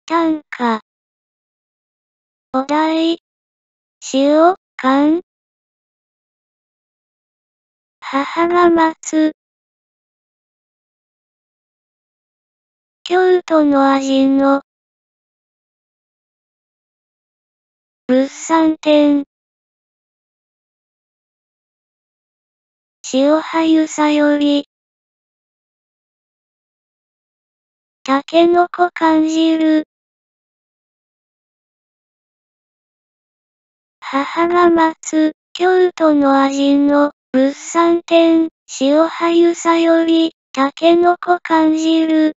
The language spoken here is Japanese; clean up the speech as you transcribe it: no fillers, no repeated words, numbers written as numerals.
短歌。お題。塩、缶。母が待つ。京都の味の物産展。塩はゆさよりたけのこ感じる。母が待つ、京都の味の物産展。塩はゆさよりたけのこ感じる。